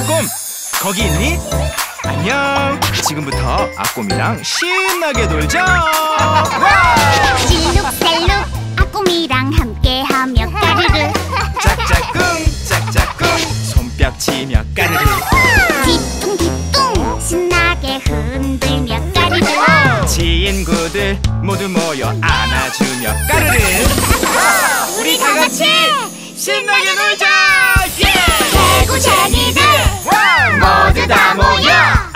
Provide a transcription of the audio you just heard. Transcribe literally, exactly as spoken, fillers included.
아꼼, 거기 있니? 안녕. 지금부터 아꼼이랑 신나게 놀자. 실룩살룩 아꼼이랑 함께하며 까르르 짝짝꿍 짝짝꿍 손뼉치며 까르르 뒤뚱뒤뚱 신나게 흔들며 까르르 친구들 모두 모여 안아주며 까르르 우리 다 같이 신나게 놀자. 개구쟁이들 모두 다 모여